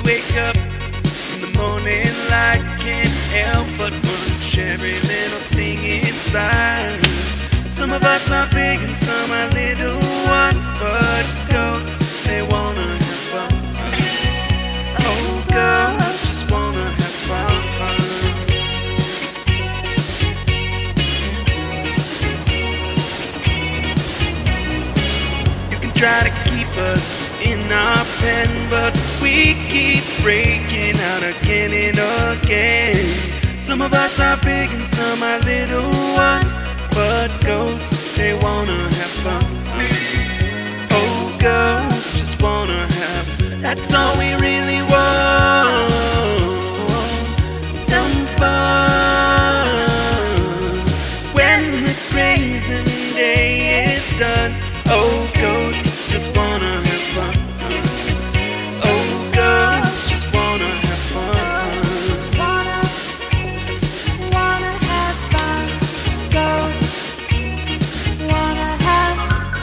wake up in the morning light, can't help but munch every little thing inside. Some of us are big and some are little ones, but goats, they wanna have fun. Oh, goats just wanna have fun. You can try to keep us in our pen, but we keep breaking out again and again. Some of us are big and some are little ones, but goats, they wanna have fun. Oh, goats just wanna have, that's all we really want. Some fun. When the grazing day is done, oh, goats just wanna have fun. Oh, goats just wanna have fun. Wanna have fun. Goats wanna have.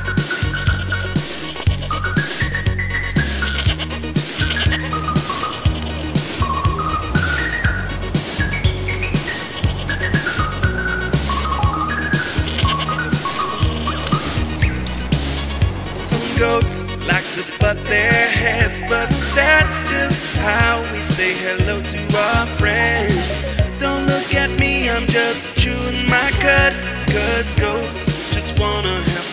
Some goats like to butt their heads, but that's just how we say hello to our friends. Don't look at me, I'm just chewing my cud, 'cause goats just wanna have